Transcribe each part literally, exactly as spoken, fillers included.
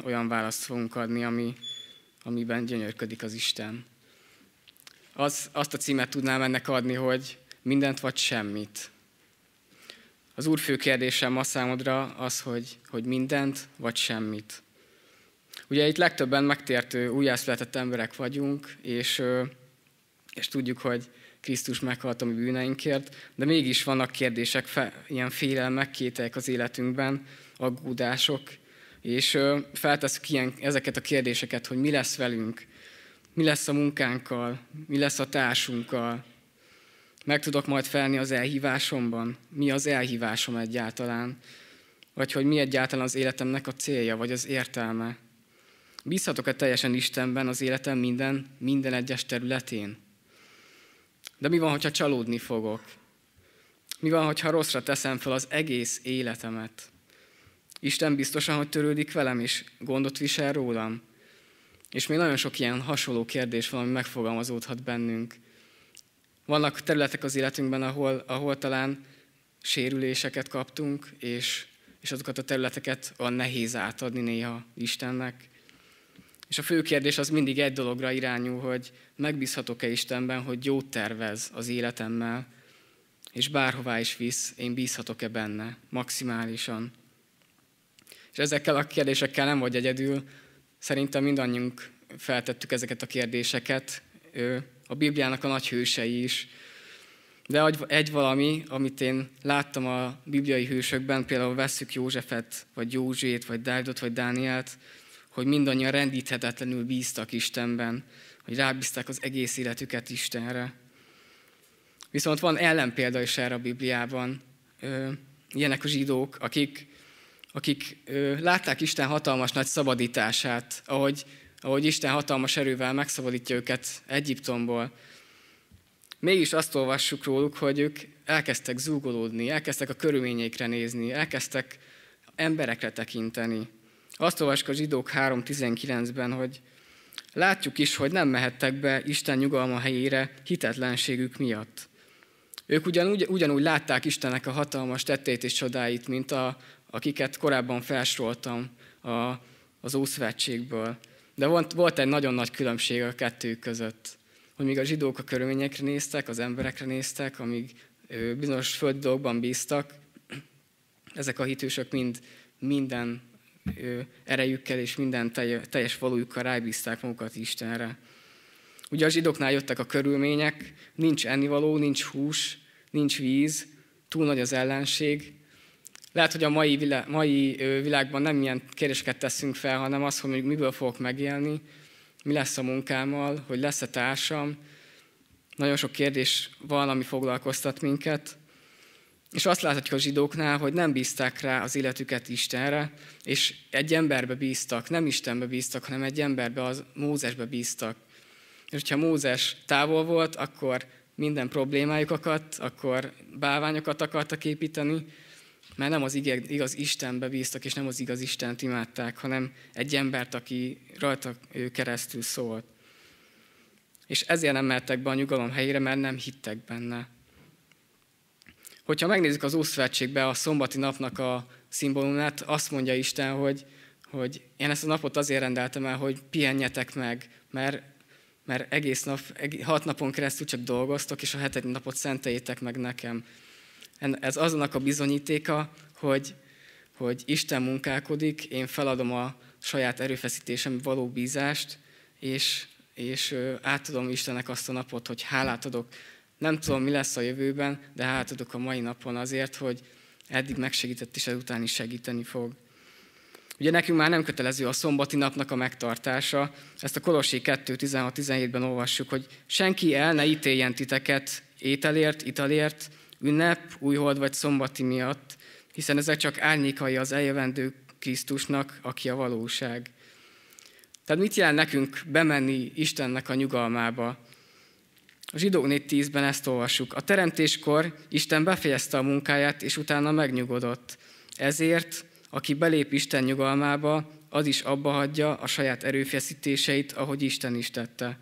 olyan választ fogunk adni, ami, amiben gyönyörködik az Isten. Az, azt a címet tudnám ennek adni, hogy mindent vagy semmit. Az Úr fő kérdésem ma számodra az, hogy, hogy mindent vagy semmit. Ugye itt legtöbben megtértő, újjászületett emberek vagyunk, és, és tudjuk, hogy Krisztus meghalt a mi bűneinkért, de mégis vannak kérdések, fe, ilyen félelmek, kételyek az életünkben, aggódások, és feltesszük ilyen, ezeket a kérdéseket, hogy mi lesz velünk, mi lesz a munkánkkal, mi lesz a társunkkal, meg tudok majd felni az elhívásomban, mi az elhívásom egyáltalán, vagy hogy mi egyáltalán az életemnek a célja, vagy az értelme. Bízhatok-e teljesen Istenben az életem minden, minden egyes területén? De mi van, hogyha csalódni fogok? Mi van, hogyha rosszra teszem fel az egész életemet? Isten biztosan, hogy törődik velem, és gondot visel rólam? És még nagyon sok ilyen hasonló kérdés van, ami megfogalmazódhat bennünk. Vannak területek az életünkben, ahol, ahol talán sérüléseket kaptunk, és, és azokat a területeket olyan nehéz átadni néha Istennek. És a fő kérdés az mindig egy dologra irányul, hogy megbízhatok-e Istenben, hogy jót tervez az életemmel, és bárhová is visz, én bízhatok-e benne maximálisan. És ezekkel a kérdésekkel nem vagy egyedül, szerintem mindannyiunk feltettük ezeket a kérdéseket, a Bibliának a nagy hősei is. De egy valami, amit én láttam a bibliai hősökben, például vesszük Józsefet, vagy Józsét, vagy Dávidot, vagy Dánielt, hogy mindannyian rendíthetetlenül bíztak Istenben, hogy rábízták az egész életüket Istenre. Viszont van ellenpélda is erre a Bibliában. Ilyenek a zsidók, akik, akik látták Isten hatalmas nagy szabadítását, ahogy, ahogy Isten hatalmas erővel megszabadítja őket Egyiptomból. Mégis azt olvassuk róluk, hogy ők elkezdtek zúgolódni, elkezdtek a körülményeikre nézni, elkezdtek emberekre tekinteni. Azt olvassuk a zsidók három tizenkilencben, hogy látjuk is, hogy nem mehettek be Isten nyugalma helyére hitetlenségük miatt. Ők ugyanúgy, ugyanúgy látták Istennek a hatalmas tetteit és csodáit, mint a, akiket korábban felsoroltam a, az Ószövetségből. De volt, volt egy nagyon nagy különbség a kettő között, hogy míg a zsidók a körülményekre néztek, az emberekre néztek, amíg bizonyos földi dolgokban bíztak, ezek a hitősök mind minden erejükkel és minden teljes valójukkal rábízták magukat Istenre. Ugye a zsidóknál jöttek a körülmények, nincs ennivaló, nincs hús, nincs víz, túl nagy az ellenség. Lehet, hogy a mai, világ, mai világban nem ilyen kérdéseket teszünk fel, hanem azt, hogy mondjuk miből fogok megélni, mi lesz a munkámmal, hogy lesz-e társam. Nagyon sok kérdés van, ami foglalkoztat minket. És azt láthatjuk a zsidóknál, hogy nem bízták rá az életüket Istenre, és egy emberbe bíztak, nem Istenbe bíztak, hanem egy emberbe, az Mózesbe bíztak. És hogyha Mózes távol volt, akkor minden problémájuk akadt, akkor bálványokat akartak építeni, mert nem az igaz Istenbe bíztak, és nem az igaz Istent imádták, hanem egy embert, aki rajta keresztül szólt. És ezért nem mehettek be a nyugalom helyére, mert nem hittek benne. Hogyha megnézzük az Ószövetségbe a szombati napnak a szimbólumát, azt mondja Isten, hogy, hogy én ezt a napot azért rendeltem el, hogy pihenjetek meg, mert, mert egész nap, hat napon keresztül csak dolgoztok, és a hetedik napot szenteljétek meg nekem. Ez azonnak a bizonyítéka, hogy, hogy Isten munkálkodik, én feladom a saját erőfeszítésem való bízást, és, és átadom Istennek azt a napot, hogy hálát adok. Nem tudom, mi lesz a jövőben, de hálát adok a mai napon azért, hogy eddig megsegített, és ezután is segíteni fog. Ugye nekünk már nem kötelező a szombati napnak a megtartása. Ezt a Kolossé kettő tizenhat tizenhétben olvassuk, hogy senki el ne ítéljen titeket ételért, italért, ünnep, újhold vagy szombati miatt, hiszen ezek csak árnyékai az eljövendő Krisztusnak, aki a valóság. Tehát mit jelent nekünk bemenni Istennek a nyugalmába? A Zsidók négy tízben ezt olvassuk. A teremtéskor Isten befejezte a munkáját, és utána megnyugodott. Ezért, aki belép Isten nyugalmába, az is abba hagyja a saját erőfeszítéseit, ahogy Isten is tette.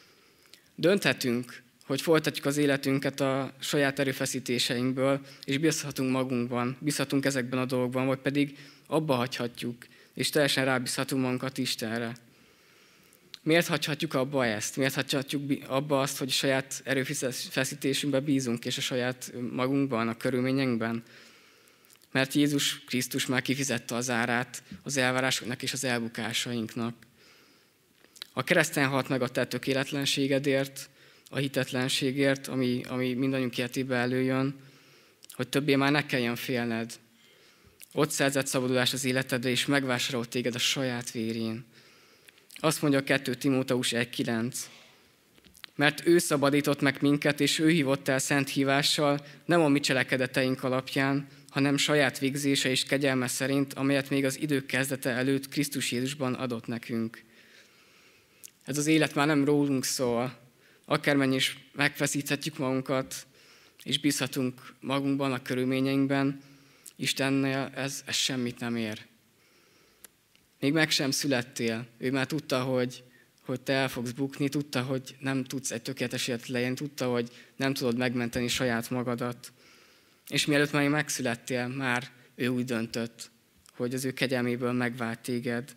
Dönthetünk, hogy folytatjuk az életünket a saját erőfeszítéseinkből, és bízhatunk magunkban, bízhatunk ezekben a dolgokban, vagy pedig abba hagyhatjuk, és teljesen rábízhatunk magunkat Istenre. Miért hagyhatjuk abba ezt? Miért hagyhatjuk abba azt, hogy a saját erőfeszítésünkbe bízunk, és a saját magunkban, a körülményeinkben? Mert Jézus Krisztus már kifizette az árát az elvárásoknak és az elbukásainknak. A kereszten halt meg a te tökéletlenségedért, a hitetlenségért, ami, ami mindannyiunk életébe előjön, hogy többé már ne kelljen félned. Ott szerzett szabadulás az életedre, és megvásárolt téged a saját vérén. Azt mondja a kettő Timóteus egy kilenc. Mert ő szabadított meg minket, és ő hívott el szent hívással, nem a mi cselekedeteink alapján, hanem saját végzése és kegyelme szerint, amelyet még az idők kezdete előtt Krisztus Jézusban adott nekünk. Ez az élet már nem rólunk szól, akármennyi is megfeszíthetjük magunkat, és bízhatunk magunkban, a körülményeinkben, Istennél ez, ez semmit nem ér. Még meg sem születtél, ő már tudta, hogy, hogy te el fogsz bukni, tudta, hogy nem tudsz egy tökéletes életet leélni, tudta, hogy nem tudod megmenteni saját magadat. És mielőtt már megszülettél, már ő úgy döntött, hogy az ő kegyelméből megvált téged.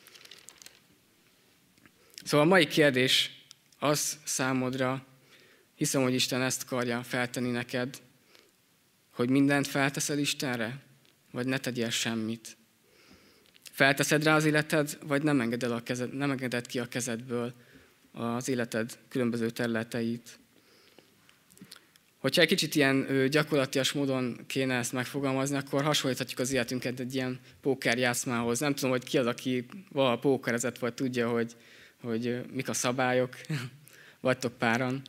Szóval a mai kérdés az számodra, hiszem, hogy Isten ezt akarja feltenni neked, hogy mindent felteszed Istenre, vagy ne tegyél semmit. Felteszed rá az életed, vagy nem engeded, a kezed, nem engeded ki a kezedből az életed különböző területeit. Hogyha egy kicsit ilyen gyakorlatias módon kéne ezt megfogalmazni, akkor hasonlíthatjuk az életünket egy ilyen pókerjátszmához. Nem tudom, hogy ki az, aki valaha pókerezett, vagy tudja, hogy, hogy mik a szabályok, vagytok páran.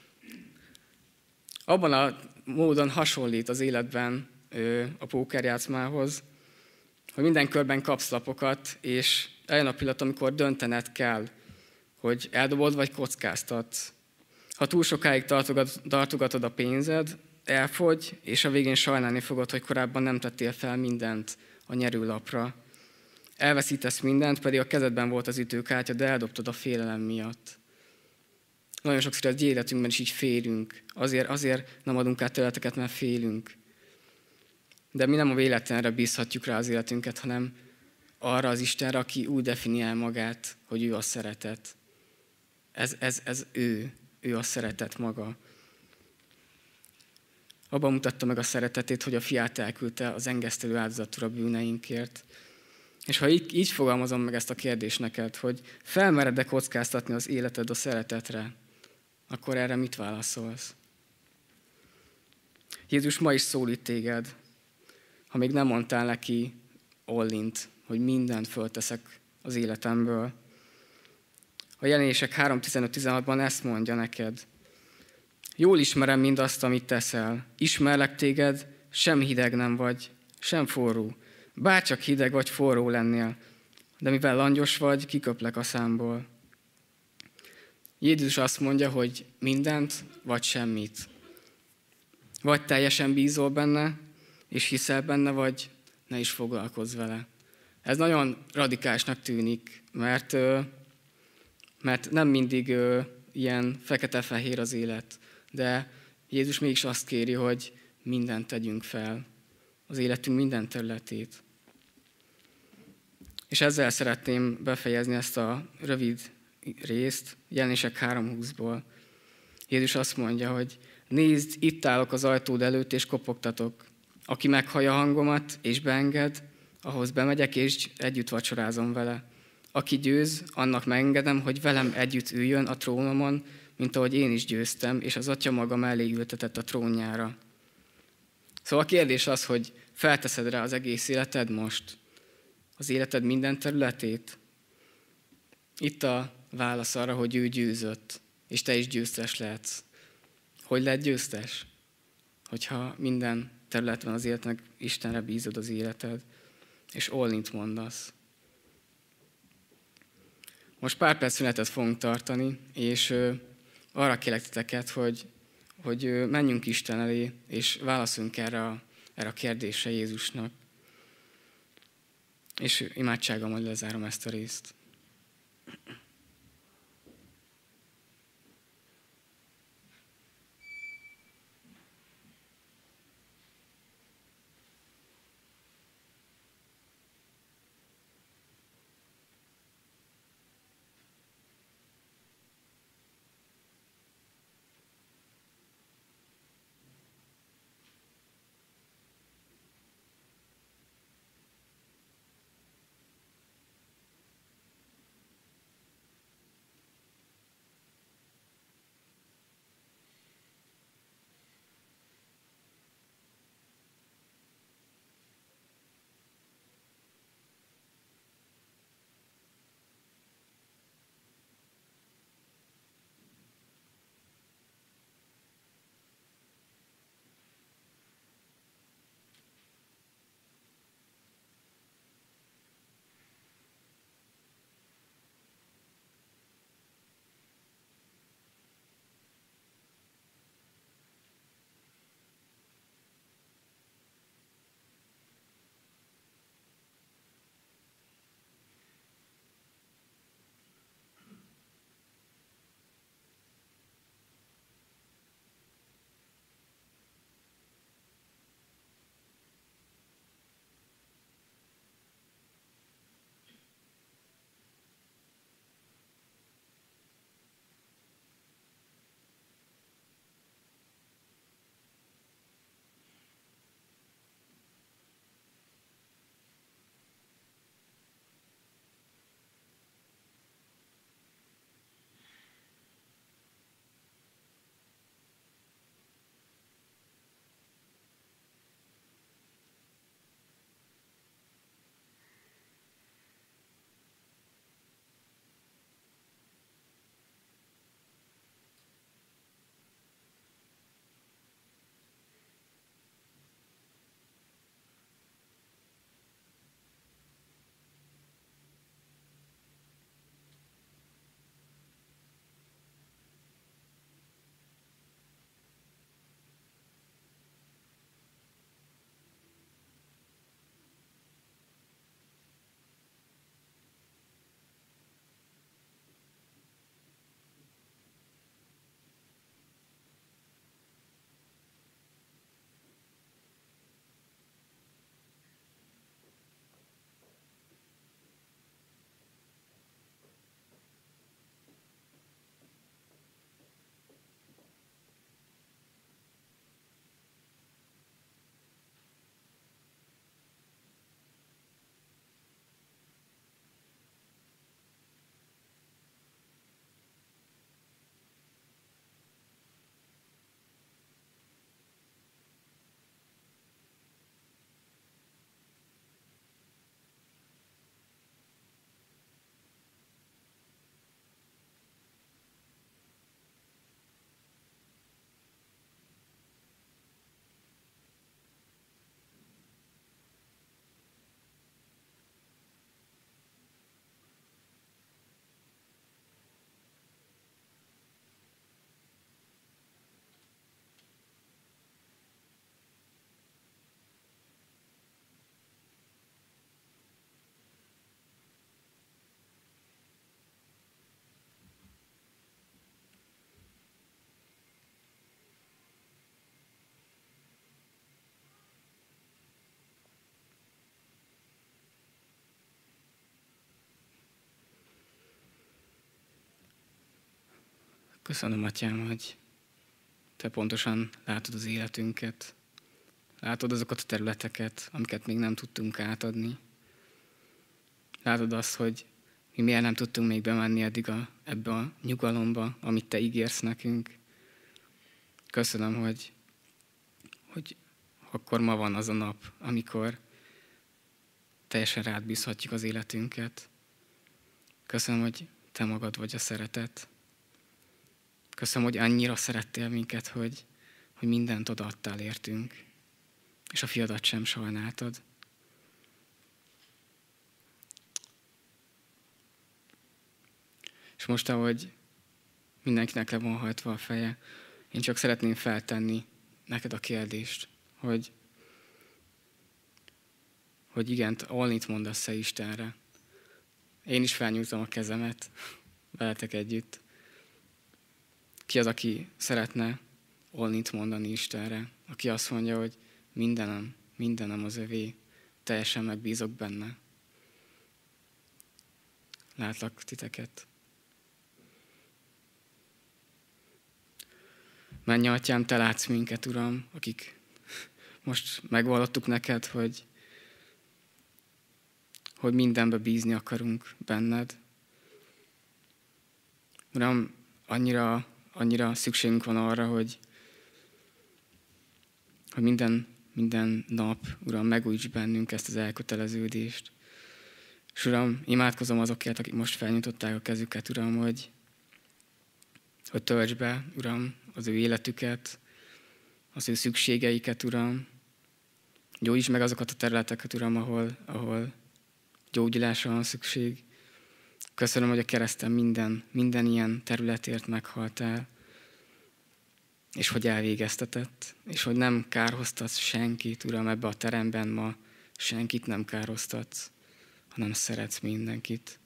Abban a módon hasonlít az életben a pókerjátszmához, hogy minden körben kapsz lapokat, és eljön a pillanat, amikor döntened kell, hogy eldobod vagy kockáztatsz. Ha túl sokáig tartogatod a pénzed, elfogy, és a végén sajnálni fogod, hogy korábban nem tettél fel mindent a nyerőlapra. Elveszítesz mindent, pedig a kezedben volt az ütőkártya, de eldobtad a félelem miatt. Nagyon sokszor az életünkben is így félünk. Azért, azért nem adunk át területeket, mert félünk. De mi nem a véletlenre bízhatjuk rá az életünket, hanem arra az Istenre, aki úgy definiál magát, hogy ő a szeretet. Ez, ez, ez ő. Ő a szeretet maga. Abban mutatta meg a szeretetét, hogy a fiát elküldte az engesztelő áldozatul a bűneinkért. És ha így, így fogalmazom meg ezt a kérdést neked, hogy felmered-e kockáztatni az életed a szeretetre, akkor erre mit válaszolsz? Jézus ma is szólít téged, ha még nem mondtál neki all-int, hogy mindent fölteszek az életemből. A Jelenések három tizenöt tizenhatban ezt mondja neked. Jól ismerem mindazt, amit teszel. Ismerlek téged, sem hideg nem vagy, sem forró. Bárcsak hideg vagy forró lennél, de mivel langyos vagy, kiköplek a számból. Jézus azt mondja, hogy mindent, vagy semmit. Vagy teljesen bízol benne, és hiszel benne, vagy ne is foglalkozz vele. Ez nagyon radikálisnak tűnik, mert, mert nem mindig ilyen fekete-fehér az élet, de Jézus mégis azt kéri, hogy mindent tegyünk fel, az életünk minden területét. És ezzel szeretném befejezni ezt a rövid részt, Jelenések három húszból. Jézus azt mondja, hogy nézd, itt állok az ajtód előtt, és kopogtatok. Aki meghallja hangomat, és beenged, ahhoz bemegyek, és együtt vacsorázom vele. Aki győz, annak megengedem, hogy velem együtt üljön a trónomon, mint ahogy én is győztem, és az Atya maga mellé ültetett a trónjára. Szóval a kérdés az, hogy felteszed rá az egész életed most, az életed minden területét. Itt a válasz arra, hogy ő győzött, és te is győztes lehetsz. Hogy lehet győztes? Hogyha minden területen az életnek Istenre bízod az életed, és all-int mondasz. Most pár perc szünetet fogunk tartani, és arra kérlek titeket, hogy, hogy menjünk Isten elé, és válaszoljunk erre a, erre a kérdésre Jézusnak. És imádsággal majd lezárom ezt a részt. Köszönöm, Atyám, hogy Te pontosan látod az életünket, látod azokat a területeket, amiket még nem tudtunk átadni. Látod azt, hogy mi miért nem tudtunk még bemenni eddig a, ebbe a nyugalomba, amit Te ígérsz nekünk. Köszönöm, hogy, hogy akkor ma van az a nap, amikor teljesen rád bízhatjuk az életünket. Köszönöm, hogy Te magad vagy a szeretet. Köszönöm, hogy annyira szerettél minket, hogy, hogy mindent odaadtál értünk, és a fiadat sem sajnáltad. És most, ahogy mindenkinek le van hajtva a feje, én csak szeretném feltenni neked a kérdést, hogy, hogy igen, olnit mondasz-e Istenre? Én is felnyújtom a kezemet veletek együtt. Ki az, aki szeretne olnit mondani Istenre? Aki azt mondja, hogy mindenem, mindenem az övé, teljesen megbízok benne. Látlak titeket. Menj, Atyám, Te látsz minket, Uram, akik most megvallottuk neked, hogy, hogy mindenbe bízni akarunk benned. Uram, annyira, annyira szükségünk van arra, hogy, hogy minden, minden nap, Uram, megújíts bennünk ezt az elköteleződést. És Uram, imádkozom azokért, akik most felnyújtották a kezüket, Uram, hogy, hogy töltsd be, Uram, az ő életüket, az ő szükségeiket, Uram. Gyógyítsd meg azokat a területeket, Uram, ahol, ahol gyógyulásra van szükség. Köszönöm, hogy a kereszten minden, minden ilyen területért meghaltál, és hogy elvégeztetett, és hogy nem kárhoztatsz senkit, Uram, ebbe a teremben ma senkit nem kárhoztatsz, hanem szeretsz mindenkit.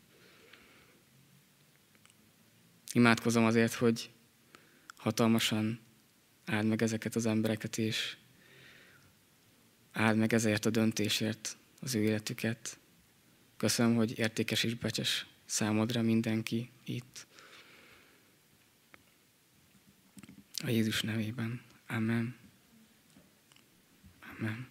Imádkozom azért, hogy hatalmasan áld meg ezeket az embereket, és áld meg ezért a döntésért az ő életüket. Köszönöm, hogy értékes és becses számodra mindenki itt. A Jézus nevében. Amen. Amen.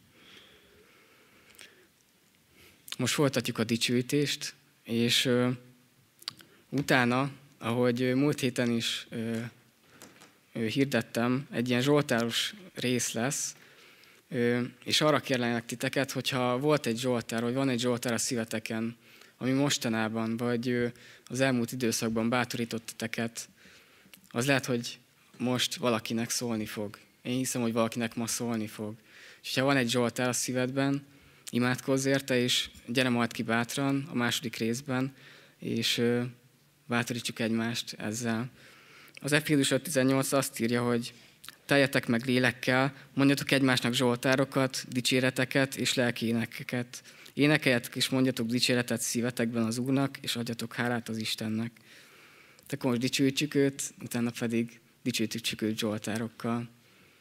Most folytatjuk a dicsőítést, és uh, utána, ahogy múlt héten is uh, hirdettem, egy ilyen zsoltáros rész lesz, és arra kérlek titeket, hogyha volt egy zsoltár, vagy van egy zsoltár a szíveteken, ami mostanában, vagy az elmúlt időszakban bátorított titeket, az lehet, hogy most valakinek szólni fog. Én hiszem, hogy valakinek ma szólni fog. És ha van egy zsoltár a szívedben, imádkozz érte, és gyere majd ki bátran a második részben, és bátorítsuk egymást ezzel. Az Efézus öt tizennyolc azt írja, hogy teljetek meg lélekkel, mondjatok egymásnak zsoltárokat, dicséreteket és lelki énekeket. Énekeljetek és mondjatok dicséretet szívetekben az Úrnak, és adjatok hálát az Istennek. Tehát most dicsőítsük őt, utána pedig dicsőítsük őt zsoltárokkal.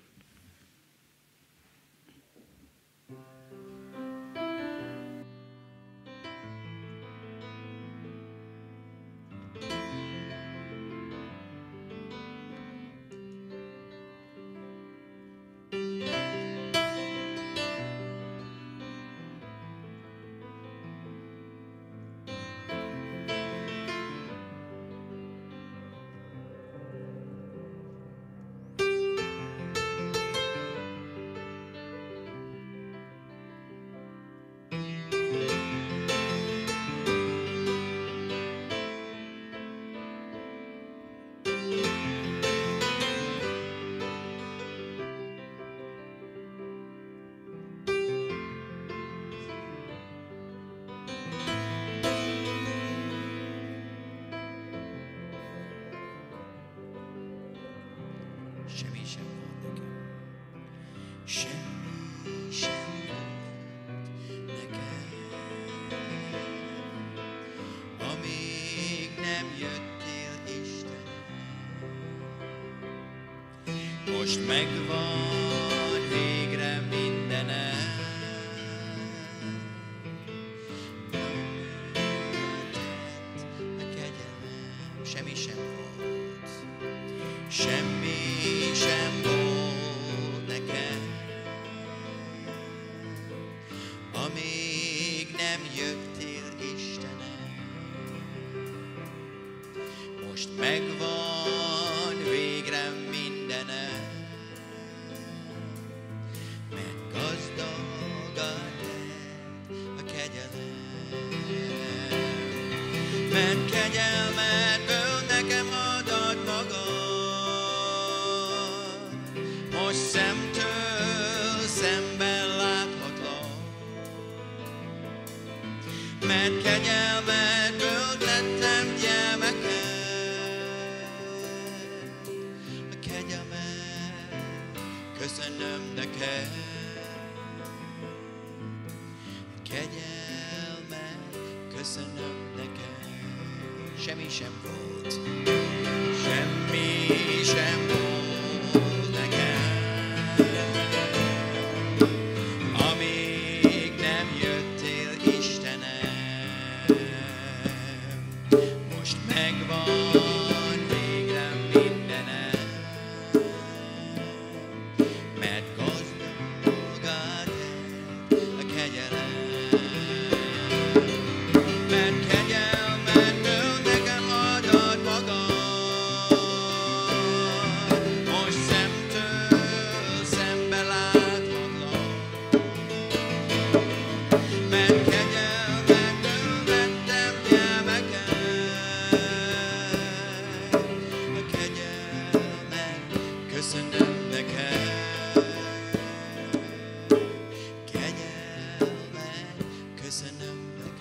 Semmi sem volt nekem. Semmi sem volt nekem. Amíg nem jöttél, Istenem. Most megvan végre mindenem. Megtett a kegyelmem. Semmi sem volt. most megvan végre mindenem, mert gazdagad a kegyelem, mert kegyelmedből nekem adod magad, most szemtől szemben láthatlak, mert kegyelmedből lettem gyermeked, a kegyelmed köszönöm neked, a kegyelmed köszönöm neked. Semmi sem volt, semmi sem volt nekem, amíg nem jöttél, Istenem. Most megvan végre mindenem, mert gazdagad a kegyelem, mert kegyelmedből nekem adod magad, most szemtől szembe láthatlak, mert kegyelmedből lettem gyermeked, a kegyelmed köszönöm neked, kegyelmed köszönöm neked.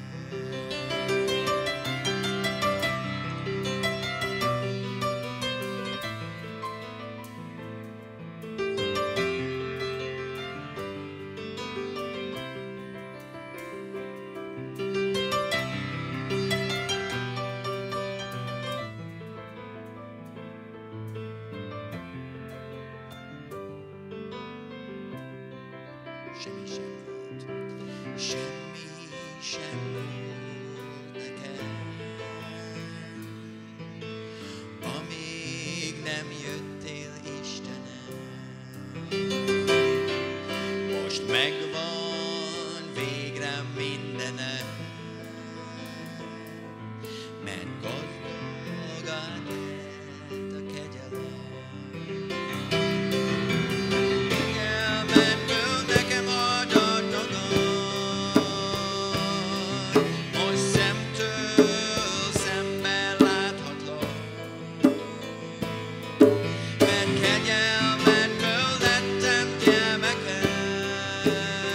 Semmi sem volt, semmi sem volt nekem, amíg nem jöttél, Istenem. Most megvan végre mindenem, mert gazdagad lett a kegyelem. Kegyelmedből nekem adod magad, most szemtől szemben láthatlak, mert kegyelmedből lettem gyermeked,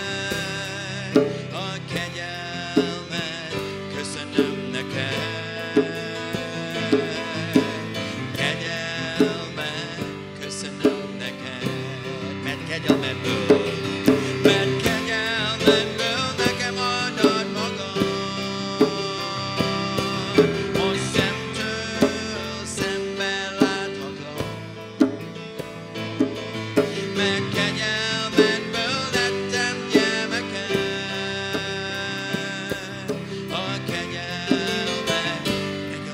a kegyelmed köszönöm neked, kegyelmed köszönöm neked, mert kegyelmedből, mert kegyelmedből nekem adod magad, most szemtől szemben láthatlak, mert kegyelmedből lettem gyermeked, a kegyelmed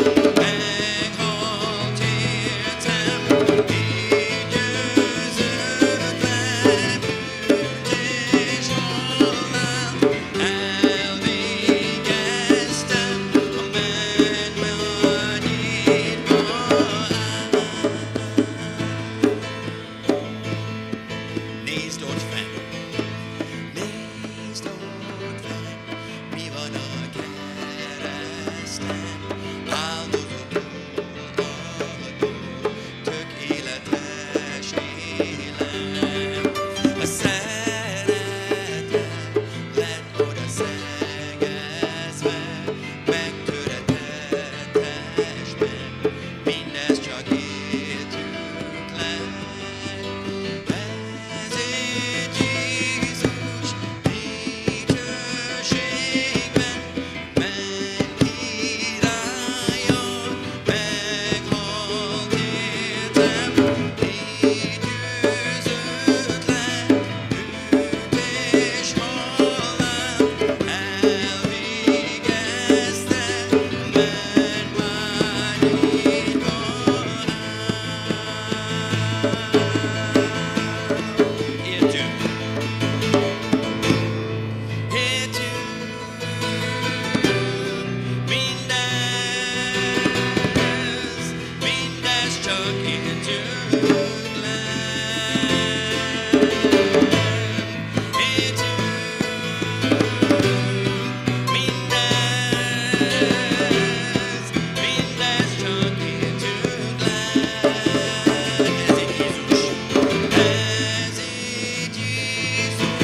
meghalt értem, így győzött le bűnt és halált, elvégeztem, a mennybe nyitva áll. Nézd ott fenn, nézd ott fenn, mi van a kereszten, áldozatul adott, tökéletes élem. A szeretet lett oda szegezve, megtöretett testben, mindez csak értünk lett. Ezért Jézus dicsőségben, menj királyon, meghalt értem, így győzött le bűnt és halált, elvégezte, a menny már nyitva áll. Értünk, értünk mindez, mindez csak értünk lett. Értünk mindez, mindez csak értünk lett. Ezért Jézus, ezért Jézus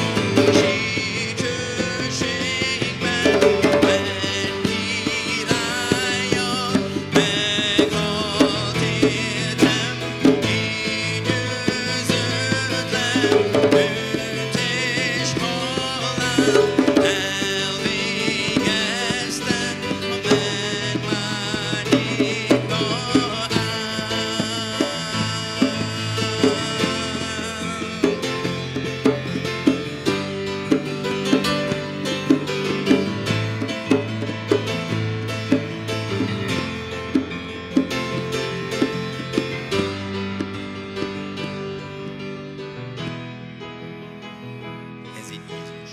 dicsőségben, menj királyon, meghalt értem, így győzött le bűnt és halált, elvégezte, a menny már nyitva Ezért Jézus,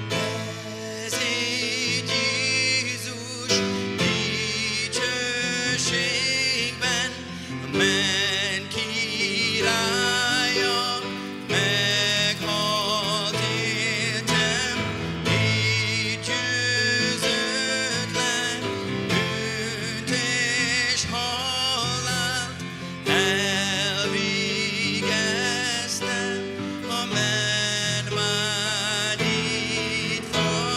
ezért Jézus dicsőségben, a menny királya, meghalt értem, így győzött le bűnt és halált, elvégezte, a menny már nyitva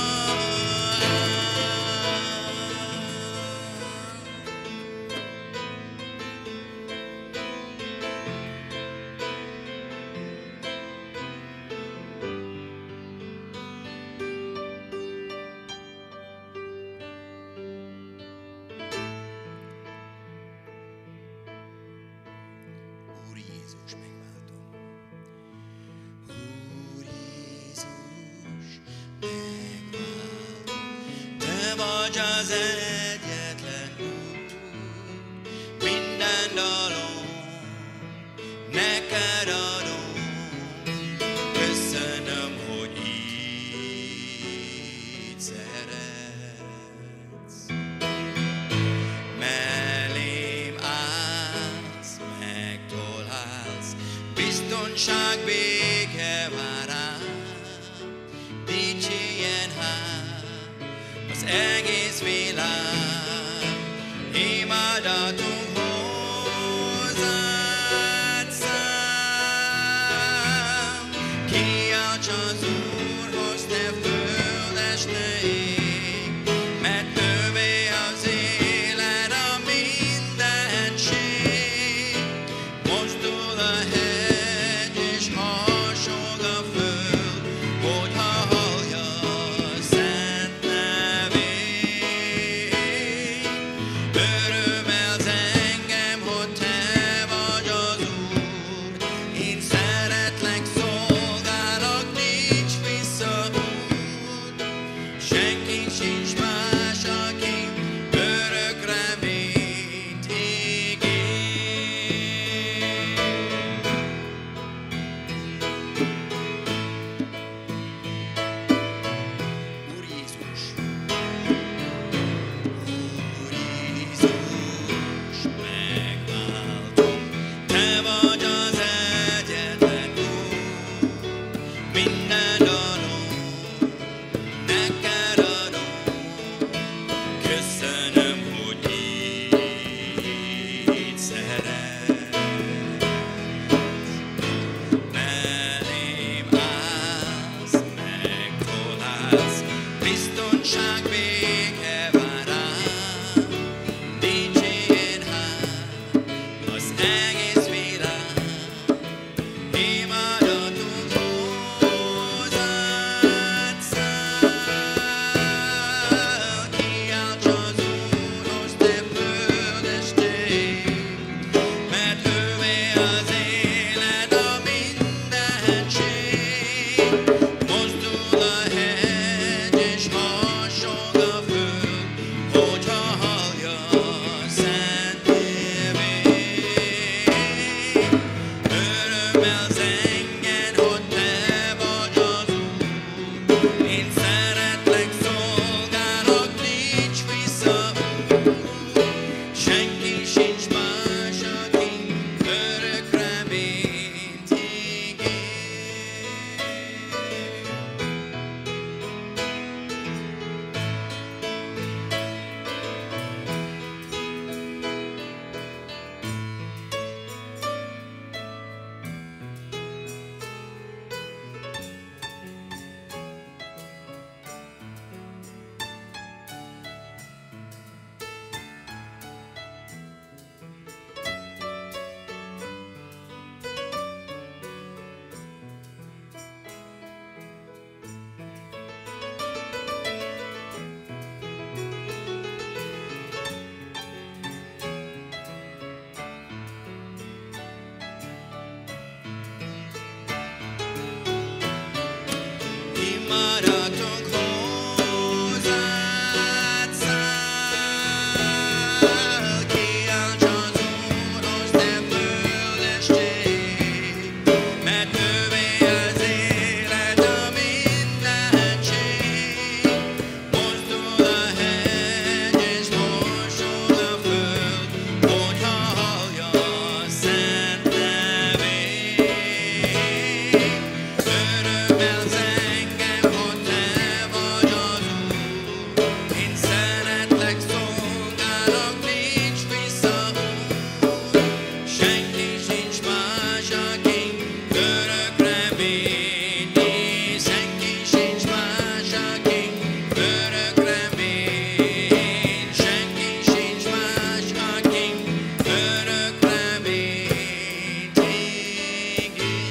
Úr Jézus megváltó. Úr Jézus megváltó. Te vagy az egyetlen Úr, minden dalom neked adom. Köszönöm, hogy így szeretsz. Mellém állsz, megtalálsz, biztonság, béke vár rám. Dicsérjen hát az egész világ, imádatunk hozzád szám. Kiálts az Úrhoz, te földesne ég, mert ővé az élet, a mindenség. Mozdul a hegy és harsog a föld, hogyha hallja szent nevét. Örömmel Látok hozzád száll, kiálts az Úrhoz, te földesség, mert ővé az élet, a mindenség. Mozdul a hegy és mosul a föld, hogyha hallja a szent nevét. Örömmel zengem, hogy te vagy az Úr, én szeretlek, szolgálok, nincs visszaút. Senki sincs más, aki örökre védni, senki sincs más, aki örökre véd, senki sincs más, aki örökre véd téged.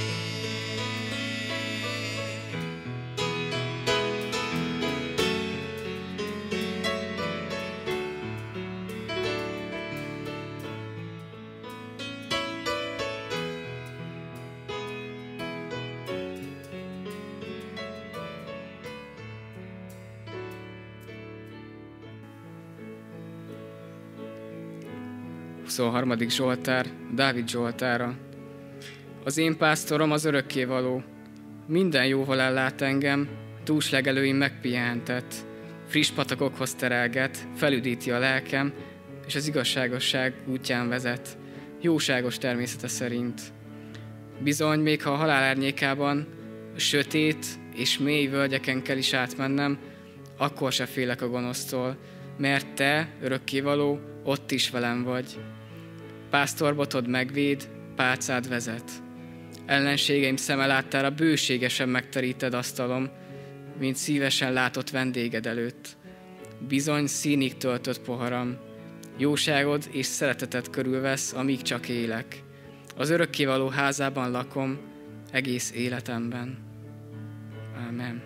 huszonharmadik Zsoltár, Dávid Zsoltára. Az én pásztorom az örökkévaló, minden jóval ellát engem, dús legelőim megpihentet, friss patakokhoz terelget, felüdíti a lelkem, és az igazságosság útján vezet, jóságos természete szerint. Bizony, még ha a halál árnyékában, a sötét és mély völgyeken kell is átmennem, akkor se félek a gonosztól, mert te, örökkévaló, ott is velem vagy. Pásztorbotod megvéd, pálcád vezet. Ellenségeim szeme láttára bőségesen megteríted asztalom, mint szívesen látott vendéged előtt. Bizony színig töltött poharam, jóságod és szereteted körülvesz, amíg csak élek. Az örökkévaló házában lakom egész életemben. Ámen.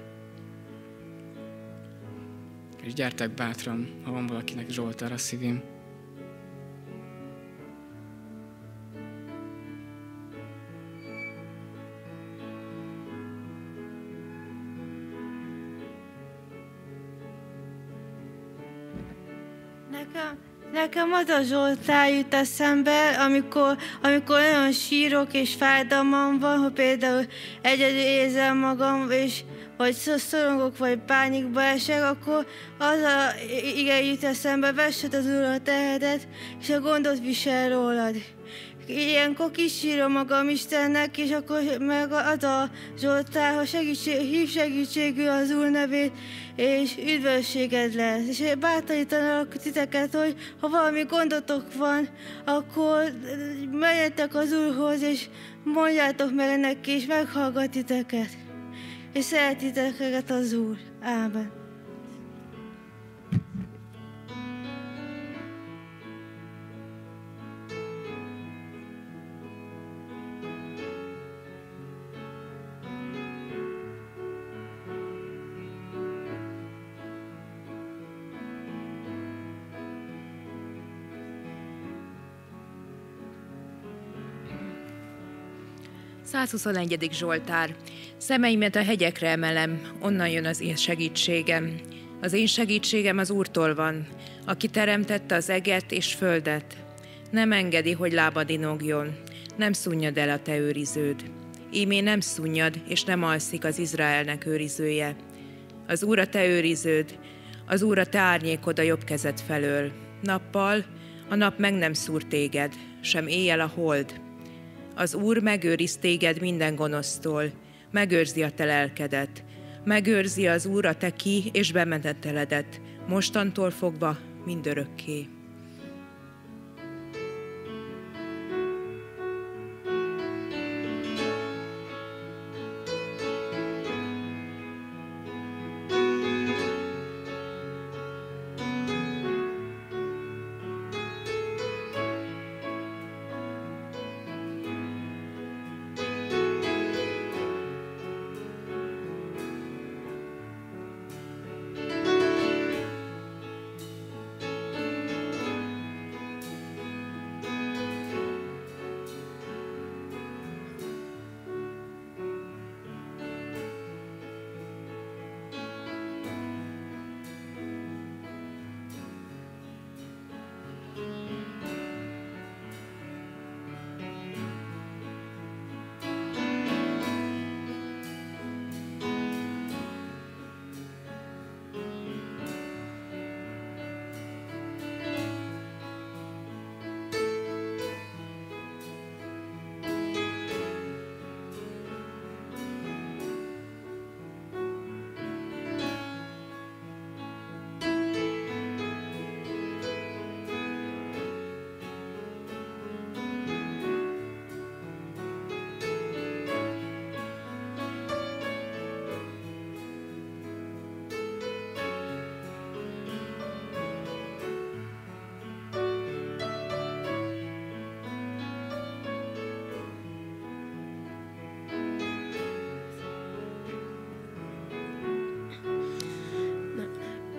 És gyertek bátran, ha van valakinek Zsoltár a szívén. Nekem, nekem az a Zsoltár jut eszembe, amikor, amikor olyan sírok és fájdalmam van, ha például egyedül érzem magam, és vagy szorongok, vagy pánikba esek, akkor az a ige jut eszembe, vessed az Úr a tehedet, és a gondot visel rólad. Ilyenkor kisírom magam Istennek, és akkor meg az a Zsoltár, ha segítség, hív segítségül az Úr nevét, és üdvösséged lesz. És bátorítanak titeket, hogy ha valami gondotok van, akkor menjetek az Úrhoz, és mondjátok meg neki, és meghallgat titeket. És szeretiteket az Úr. Ámen. százhuszonegyedik Zsoltár. Szemeimet a hegyekre emelem, onnan jön az én segítségem. Az én segítségem az Úrtól van, aki teremtette az eget és földet. Nem engedi, hogy lábad inogjon, nem szunnyad el a te őriződ. Ímé nem szunnyad, és nem alszik az Izraelnek őrizője. Az Úr a te őriződ, az Úr a te árnyékod a jobb kezed felől. Nappal a nap meg nem szúr téged, sem éjjel a hold. Az Úr megőriz téged minden gonosztól, megőrzi a te lelkedet. Megőrzi az Úr a te ki- és bemeneteledet, mostantól fogva mindörökké.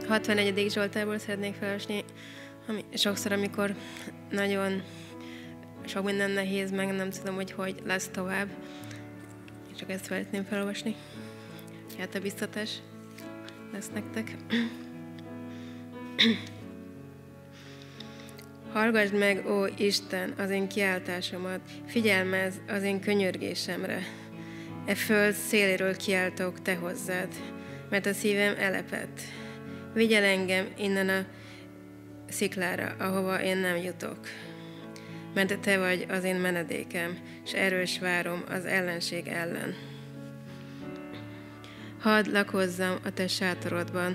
hatvannegyedik Zsoltárból szeretnék felolvasni, ami sokszor, amikor nagyon sok minden nehéz, meg nem tudom, hogy hogy lesz tovább. Csak ezt szeretném felolvasni. Hát a biztatás lesz nektek. Hallgassd meg, ó Isten, az én kiáltásomat, figyelmezz az én könyörgésemre. E föld széléről kiáltok te hozzád, mert a szívem elepett. Vigyel engem innen a sziklára, ahova én nem jutok. Mert te vagy az én menedékem, és erős várom az ellenség ellen. Hadd lakozzam a te sátorodban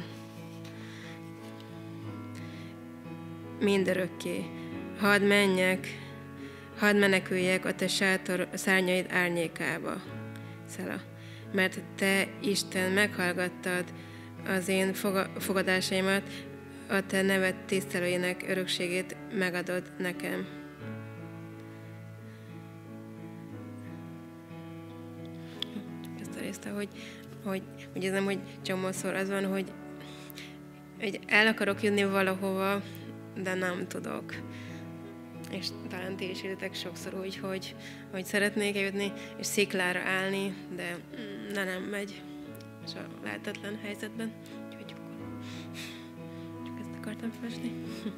mindörökké. Hadd menjek, hadd meneküljek a te sátor szárnyaid árnyékába. Szela. Mert te, Isten, meghallgattad az én fogadásaimat, a te neved tisztelőinek örökségét megadod nekem. Ezt a részt, hogy, hogy úgy érzem, hogy csomószor az van, hogy, hogy el akarok jönni valahova, de nem tudok. És talán ti is éltek sokszor úgy, hogy, hogy szeretnék jutni, és sziklára állni, de, de nem megy. És a lehetetlen helyzetben. Úgyhogy akkor csak ezt akartam felesni.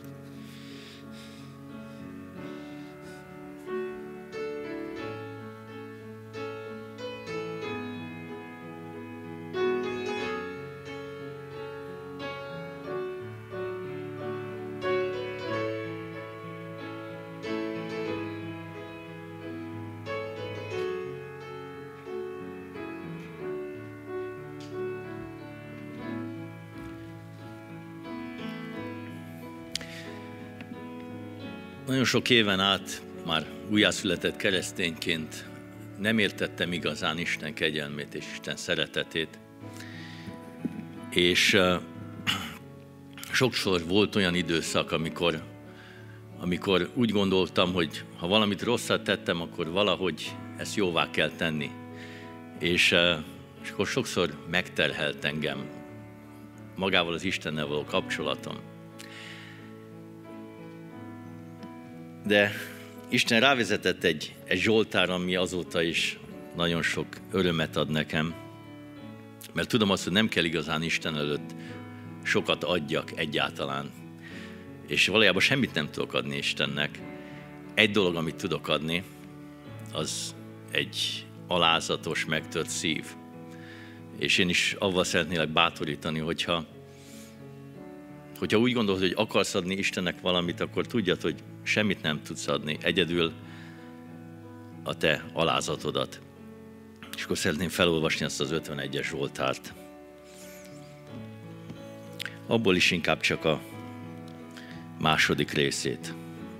Nagyon sok éven át, már újjászületett keresztényként nem értettem igazán Isten kegyelmét és Isten szeretetét. És uh, sokszor volt olyan időszak, amikor, amikor úgy gondoltam, hogy ha valamit rosszat tettem, akkor valahogy ezt jóvá kell tenni. És, uh, és akkor sokszor megterhelt engem magával az Istennel való kapcsolatom. De Isten rávezetett egy, egy Zsoltárra, ami azóta is nagyon sok örömet ad nekem, mert tudom azt, hogy nem kell igazán Isten előtt sokat adjak egyáltalán. És valójában semmit nem tudok adni Istennek. Egy dolog, amit tudok adni, az egy alázatos, megtört szív. És én is avval szeretnélek bátorítani, hogyha, hogyha úgy gondolod, hogy akarsz adni Istennek valamit, akkor tudjad, hogy semmit nem tudsz adni, egyedül a te alázatodat. És akkor szeretném felolvasni ezt az ötvenegyes Zsoltárt. Abból is inkább csak a második részét.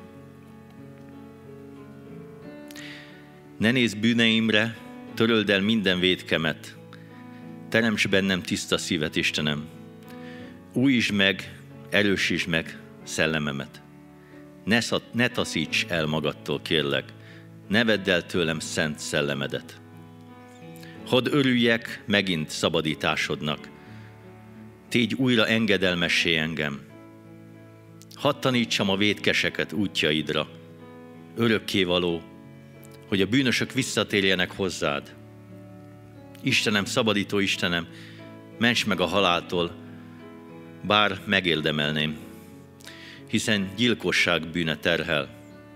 Ne nézz bűneimre, töröld el minden vétkemet, teremts bennem tiszta szívet, Istenem. Újítsd meg, erősítsd meg szellememet. Ne, szat, ne taszíts el magadtól, kérlek, ne vedd el tőlem szent szellemedet. Hadd örüljek megint szabadításodnak, tégy újra engedelmessé engem. Hadd tanítsam a vétkeseket útjaidra, örökkévaló, hogy a bűnösök visszatérjenek hozzád. Istenem, szabadító Istenem, ments meg a haláltól, bár megérdemelném, hiszen gyilkosság bűne terhel.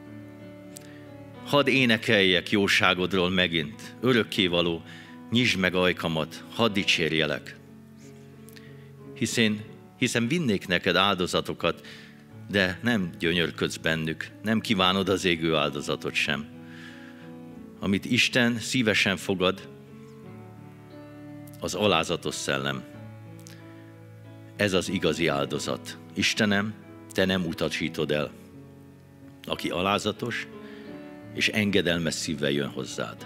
Hadd énekeljek jóságodról megint, örökkévaló, nyisd meg ajkamat, hadd dicsérjelek. Hiszen, hiszen vinnék neked áldozatokat, de nem gyönyörködsz bennük, nem kívánod az égő áldozatot sem. Amit Isten szívesen fogad, az alázatos szellem. Ez az igazi áldozat. Istenem, te nem utasítod el, aki alázatos és engedelmes szívvel jön hozzád.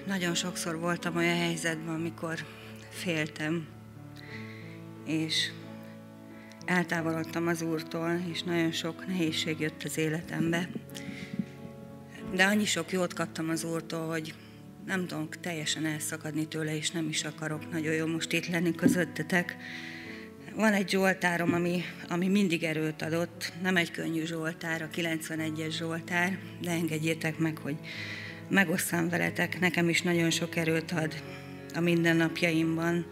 nagyon sokszor voltam olyan helyzetben, amikor féltem, és eltávolodtam az Úrtól, és nagyon sok nehézség jött az életembe. De annyi sok jót kaptam az Úrtól, hogy nem tudok teljesen elszakadni tőle, és nem is akarok nagyon jó most itt lenni közöttetek. Van egy zsoltárom, ami, ami mindig erőt adott, nem egy könnyű zsoltár, a kilencvenegyes zsoltár, de engedjétek meg, hogy megosszam veletek, nekem is nagyon sok erőt ad a mindennapjaimban.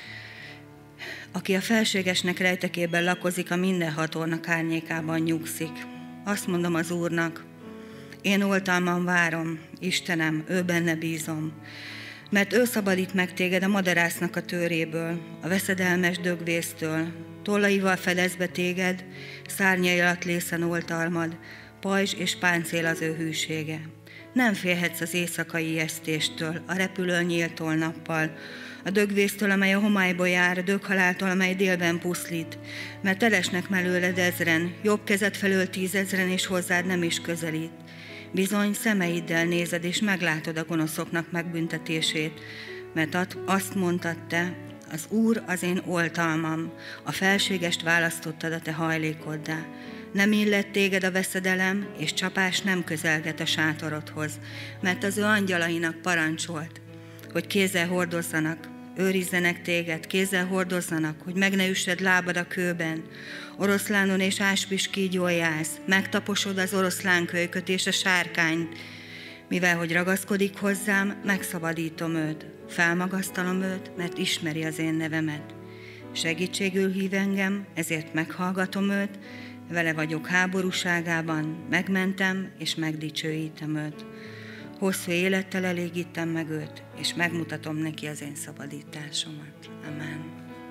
Aki a felségesnek rejtekében lakozik, a mindenhatónak árnyékában nyugszik. Azt mondom az Úrnak, én oltalman várom, Istenem, ő benne bízom. Mert ő szabadít meg téged a madarásznak a tőréből, a veszedelmes dögvésztől, tollaival fedez be téged, szárnyai alatt lészen oltalmad, pajzs és páncél az ő hűsége. Nem félhetsz az éjszakai ijesztéstől, a repülő nyíltól nappal, a dögvésztől, amely a homályból jár, a döghaláltól, amely délben puszlít, mert elesnek mellőled ezren, jobb kezed felől tízezren, és hozzád nem is közelít. Bizony szemeiddel nézed, és meglátod a gonoszoknak megbüntetését, mert azt mondtad te, az Úr az én oltalmam, a felségest választottad a te hajlékoddá. Nem illet téged a veszedelem, és csapás nem közelget a sátorodhoz, mert az ő angyalainak parancsolt, hogy kézzel hordozzanak, őrizzenek téged, kézzel hordozzanak, hogy meg ne üssed lábad a kőben. Oroszlánon és áspis kígyól jársz, megtaposod az oroszlánkölyköt és a sárkányt. Mivel hogy ragaszkodik hozzám, megszabadítom őt, felmagasztalom őt, mert ismeri az én nevemet. Segítségül hív engem, ezért meghallgatom őt, vele vagyok háborúságában, megmentem és megdicsőítem őt. Hosszú élettel elégítem meg őt, és megmutatom neki az én szabadításomat. Amen.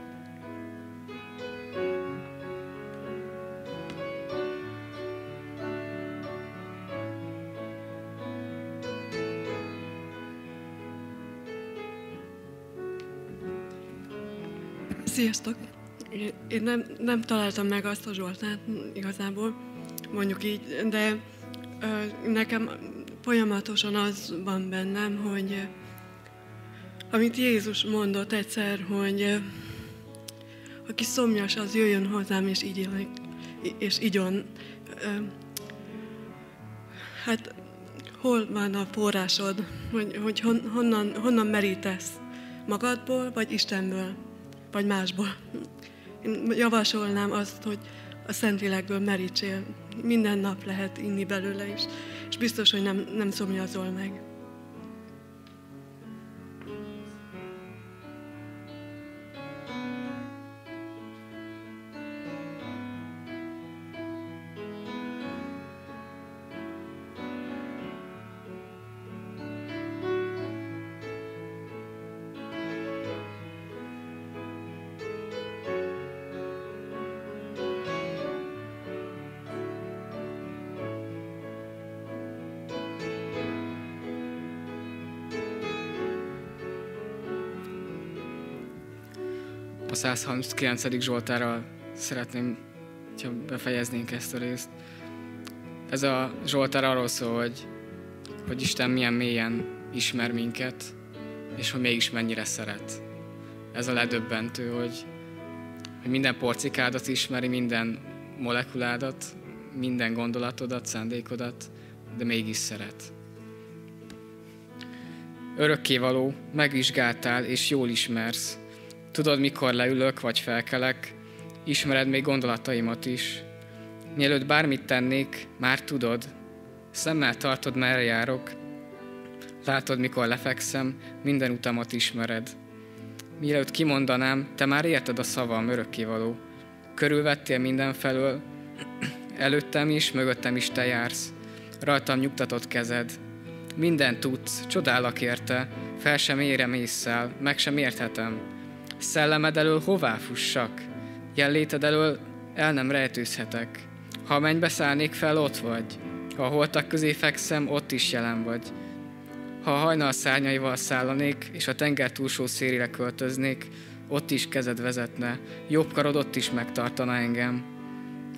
Sziasztok! Én nem, nem találtam meg azt a zsoltárt igazából, mondjuk így, de ö, nekem folyamatosan az van bennem, hogy amit Jézus mondott egyszer, hogy aki szomjas, az jöjjön hozzám, és igyon. És igyon. Hát hol van a forrásod, hogy, hogy hon, honnan, honnan merítesz? Magadból, vagy Istenből, vagy másból? Én javasolnám azt, hogy a Szentlélekből merítsél. Minden nap lehet inni belőle is, és biztos, hogy nem, nem szomjazol meg. A száz harminckilencedik Zsoltárral szeretném, ha befejeznénk ezt a részt. Ez a Zsoltár arról szól, hogy, hogy Isten milyen mélyen ismer minket, és hogy mégis mennyire szeret. Ez a ledöbbentő, hogy, hogy minden porcikádat ismeri, minden molekuládat, minden gondolatodat, szándékodat, de mégis szeret. Örökkévaló, megvizsgáltál és jól ismersz. Tudod, mikor leülök vagy felkelek, ismered még gondolataimat is. Mielőtt bármit tennék, már tudod, szemmel tartod, merre járok. Látod, mikor lefekszem, minden utamat ismered. Mielőtt kimondanám, te már érted a szavam, örökkévaló. Körülvettél mindenfelől, előttem is, mögöttem is te jársz. Rajtam nyugtatott kezed. Mindent tudsz, csodálak érte, fel sem érem ésszel, meg sem érthetem. Szellemed elől hová fussak? Jelléted elől el nem rejtőzhetek. Ha a mennybe szállnék fel, ott vagy. Ha a holtak közé fekszem, ott is jelen vagy. Ha a hajnal szárnyaival szállanék, és a tenger túlsó szélére költöznék, ott is kezed vezetne, jobb karod ott is megtartana engem.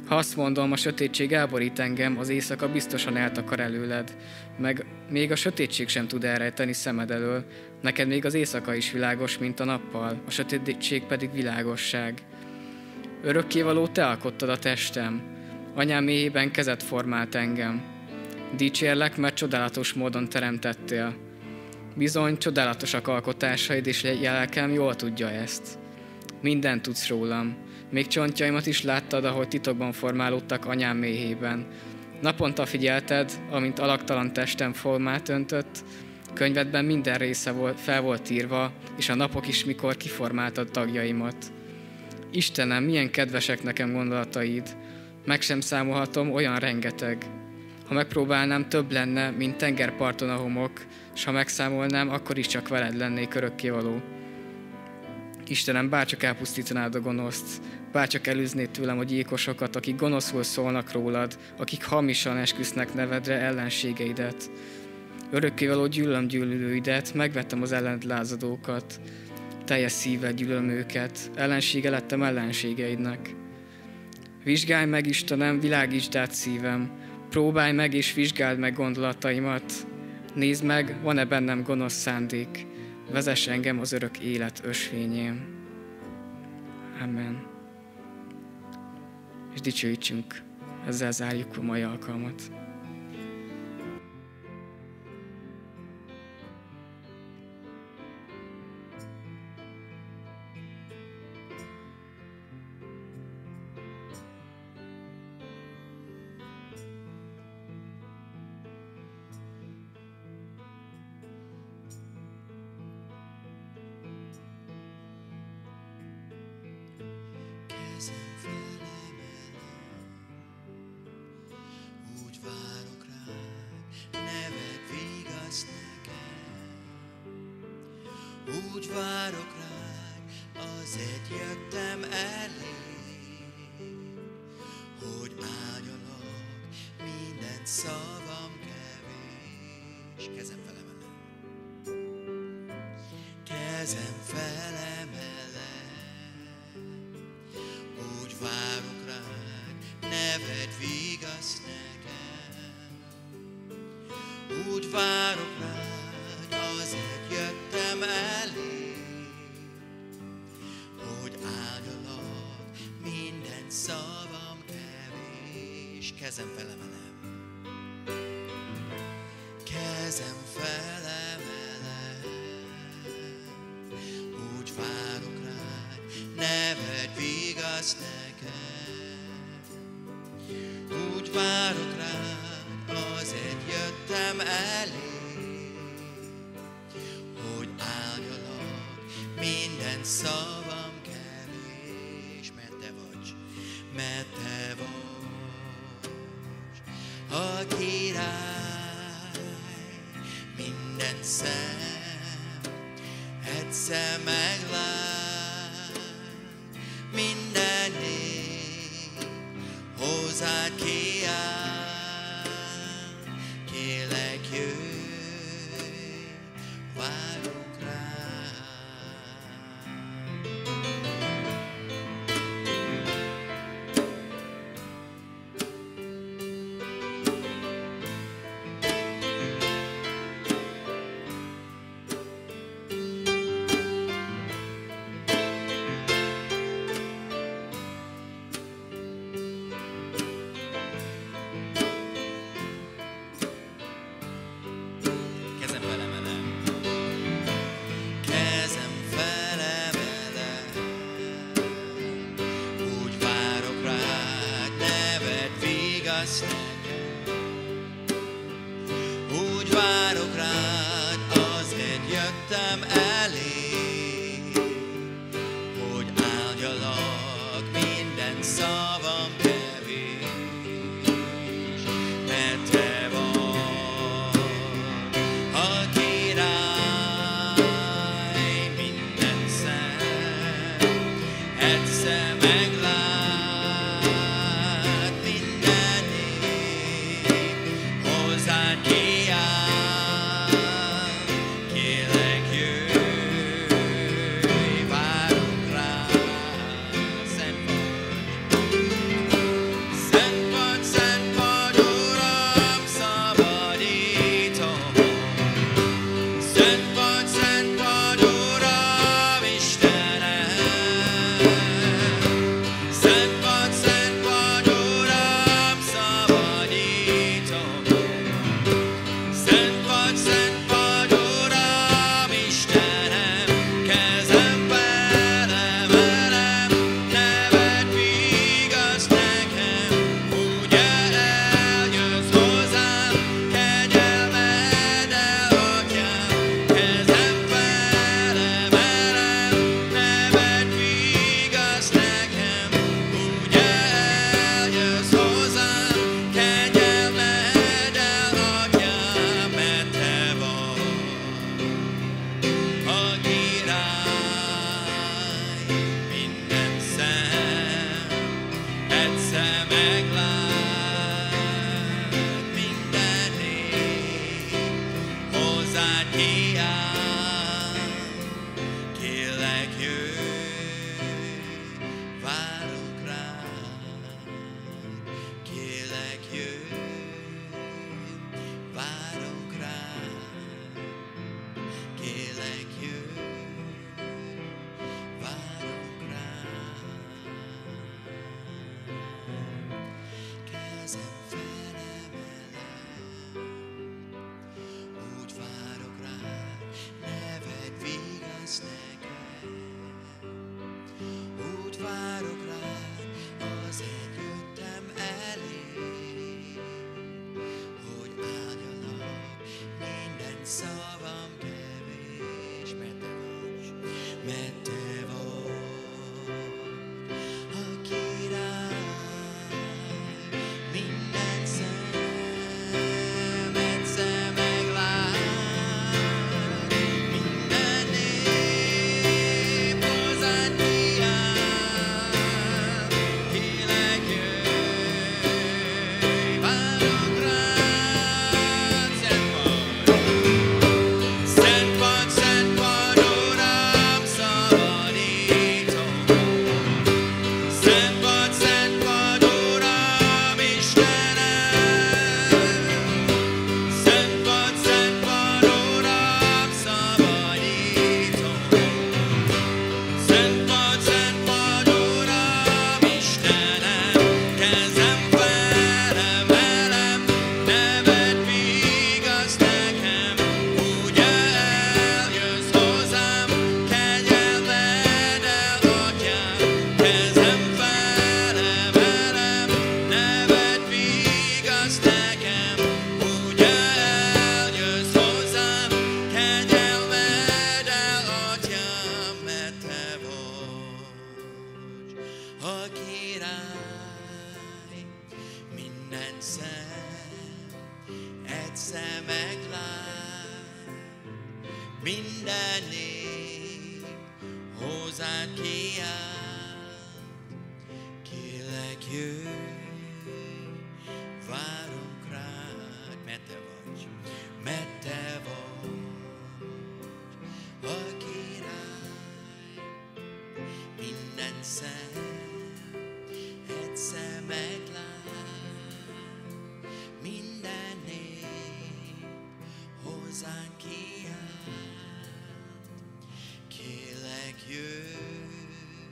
Ha azt mondom, a sötétség elborít engem, az éjszaka biztosan eltakar előled, meg még a sötétség sem tud elrejteni szemed elől, neked még az éjszaka is világos, mint a nappal, a sötétség pedig világosság. Örökkévaló, te alkottad a testem, anyám méhében kezed formált engem. Dicsérlek, mert csodálatos módon teremtettél. Bizony, csodálatosak alkotásaid, és lelkem jól tudja ezt. Mindent tudsz rólam. Még csontjaimat is láttad, ahogy titokban formálódtak anyám méhében. Naponta figyelted, amint alaktalan testem formát öntött, könyvedben minden része volt, fel volt írva, és a napok is, mikor kiformáltad tagjaimat. Istenem, milyen kedvesek nekem gondolataid, meg sem számolhatom, olyan rengeteg. Ha megpróbálnám, több lenne, mint tengerparton a homok, s ha megszámolnám, akkor is csak veled lennék örökkévaló. Istenem, bárcsak elpusztítanád a gonoszt, bárcsak elűznéd tőlem a gyilkosokat, akik gonoszul szólnak rólad, akik hamisan esküsznek nevedre ellenségeidet. Örökkévaló gyűlöm gyűlölőidet, megvettem az ellent lázadókat, teljes szívvel gyűlöm őket, ellensége lettem ellenségeidnek. Vizsgálj meg, Istenem, világítsd át szívem, próbálj meg és vizsgáld meg gondolataimat, nézd meg, van-e bennem gonosz szándék, vezess engem az örök élet ösvényén. Amen. És dicsőítsünk, ezzel zárjuk a mai alkalmat. Úgy várok rád, azért jöttem elé, hogy áldjalak, minden szavam kevés. Kezem felemelem. Kezem felemelem. Úgy várok rád, neved vigasz nekem. Úgy várok rád, azért jöttem elé, hogy áldjalak, minden szavam kevés. Kezem felemelem. Kezem felemelem. Úgy várok rád, neved vigasz nekem. Úgy várok rád, azért jöttem elé, hogy áldjalak, minden szavam kevés, mert te vagy, mert te vagy a király, minden szem egyszer meglát, minden nép hozzád kiáll, kérlek jöjj, várunk rád. Kezem felemelem. Kezem felemelem. Úgy várok rád, neved vigasz nekem. Úgy várok rád, azért jöttem elé, hogy áldjalak, minden szavam kevés, mert te vagy a király, minden szem egyszer meglát, minden nép hozzád kiáll, kérlek jöjj, várunk rád, szent vagy, kérlek jöjj, várok rád, kérlek jöjj, várok rád, kérlek jöjj, várok rád. Kezem felemelem, úgy várok rád, neved vigasz nekem. Úgy várok rád, azért jöttem elé, hogy áldjalak, minden szavam kevés, mert te vagy, mert te vagy a király. Minden szem egyszer meglát, minden nép hozzád kiáll. Kérlek jöjj, várok rád, szent vagy. Szent vagy, szent vagy, Uram, szabadító. Szent vagy, szent vagy, Uram, Istenem. Szent vagy, szent vagy, Uram, szabadító. Szent vagy, szent vagy, Uram, Istenem. Kezem felemelem, neved vigasz nekem. Úgy eljössz hozzám, kegyelmeddel, Atyám. Kezem felemelem, neved vigasz nekem. Úgy eljössz hozzám, kegyelmeddel, Atyám, mert te vagy a király. Minden szem egyszer meglát, minden nép hozzád kiáll. Kérlek jöjj, várunk rád, mert te vagy, mert te vagy a király. Minden szem egyszer meglát, minden nép hozzánk kiáll. Kérlek jöjj,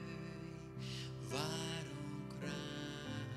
várunk rád.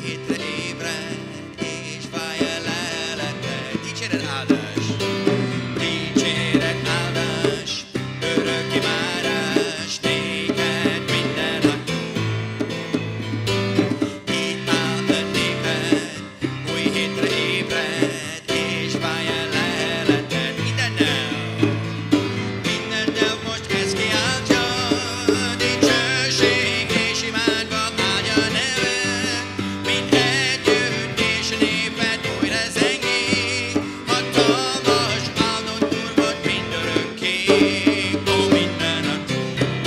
hétre ébred, és fáj el leleted. Dicséred áldás, dicséred áldás, örök imádás, néked minden adó. Itt áll a néped, új hétre ébred, és fáj el leleted. Mindennel, mindennel most kezd kiáltja, dicsőség és imádva áldja neved. Mind együtt és a néped újra zengi, hatalmas, áldott Úr vagy mindörökké, ó mindenható.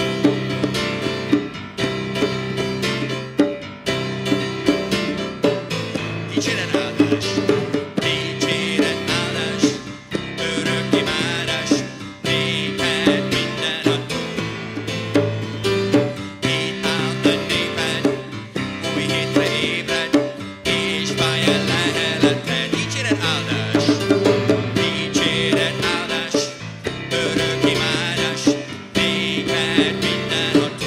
Dicséred áldás, dicséred áldás, örök imádás, néked mindenható. Itt áll a néped, új hétre ébred, és fáj el leleted. Dicséred áldás, dicséred áldás, örök imádás, néked mindenható.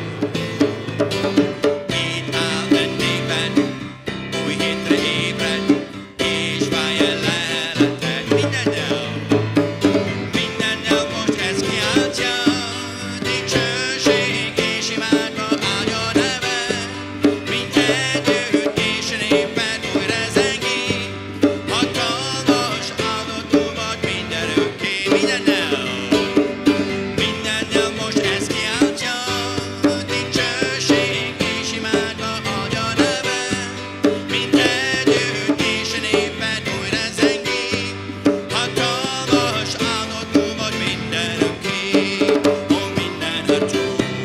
Itt áll a néped, új hétre ébred, és fáj el leleted. Mindennel, mindennel most ez kiáltja, dicsőség és imádva áldja neved. Mind együtt és a néped újra zengi, hatalmas, áldott Úr vagy mindörökké. Mindennel, mindennel most ez kiáltja, dicsőség és imádva áldja neved. Mind együtt és a néped újra zengi, hatalmas, áldott Úr vagy mindörökké, ó mindenható.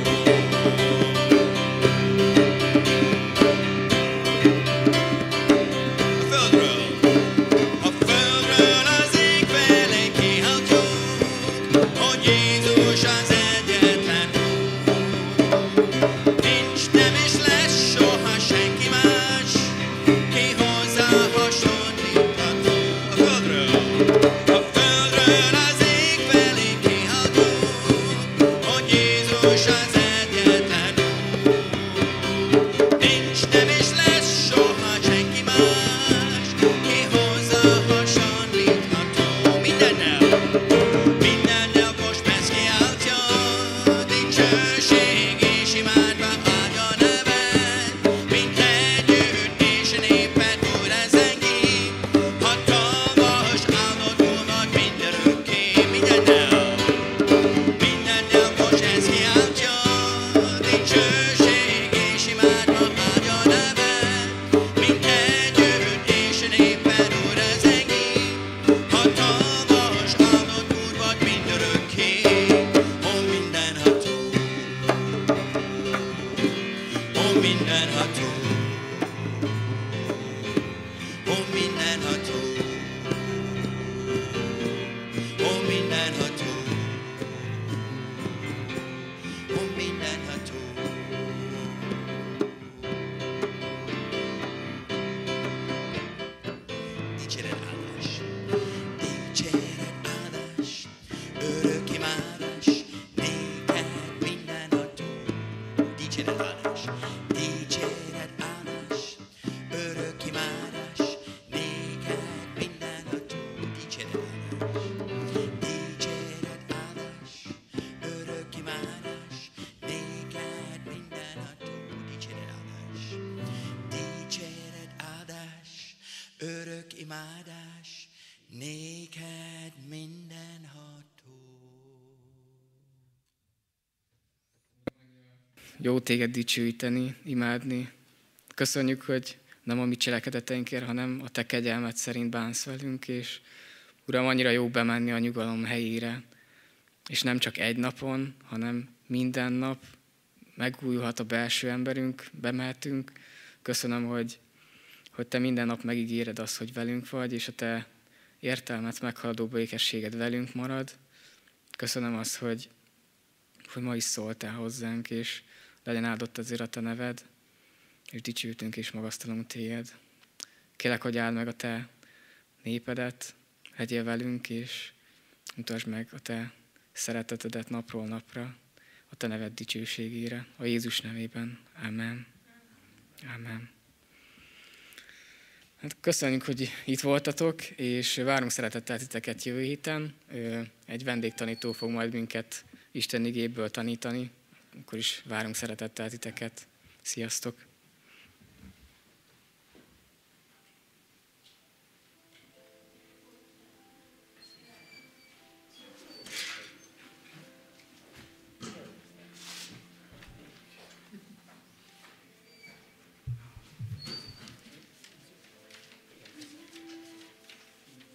A földről, a földről az ég felé kiáltjuk, hogy Jézus az egyetlen Úr. Nincs, nem is lesz soha senki más, ki hozzá hasonlítható. A földről, a földről az ég felé kiáltjuk, hogy Jézus az egyetlen Úr. Nincs, nem is lesz soha senki más, ki hozzá hasonlítható. Mindennel, mindennel most ezt kiáltja, dicsőség és imádva áldja neved. Mind együtt és a néped újra zengi, hatalmas, áldott Úr vagy mindörökké. Mindennel, mindennel most ezt kiáltja, dicsőség és imádva áldja neved. Mind együtt és a néped újra zengi, hatalmas, áldott Úr vagy mindörökké, ó mindenható. Ó mindenható. Ó mindenható. Ó mindenható. Ó mindenható. Dicséred áldás, dicséred áldás, örök imádás, néked mindenható. Dicséred áldás, dicséred áldás, örök imádás, néked mindenható. Dicséred áldás, dicséred áldás, örök imádás, néked mindenható. Dicséred áldás, dicséred áldás, örök imádás, néked mindenható. Jó téged dicsőíteni, imádni. Köszönjük, hogy nem a mi cselekedeteinkért, hanem a te kegyelmed szerint bánsz velünk, és Uram, annyira jó bemenni a nyugalom helyére, és nem csak egy napon, hanem minden nap megújulhat a belső emberünk, bemehetünk. Köszönöm, hogy, hogy te minden nap megígéred azt, hogy velünk vagy, és a te értelmet meghaladó békességed velünk marad. Köszönöm azt, hogy, hogy ma is szóltál hozzánk, és legyen áldott azért a te neved, és dicsőítünk és magasztalunk téged. Kérlek, hogy áld meg a te népedet, legyél velünk, és mutasd meg a te szeretetedet napról napra, a te neved dicsőségére, a Jézus nevében. Amen. Amen. Hát köszönjük, hogy itt voltatok, és várunk szeretettel titeket jövő héten. Egy vendégtanító fog majd minket Isten igéből tanítani, akkor is várunk szeretettel titeket. Sziasztok!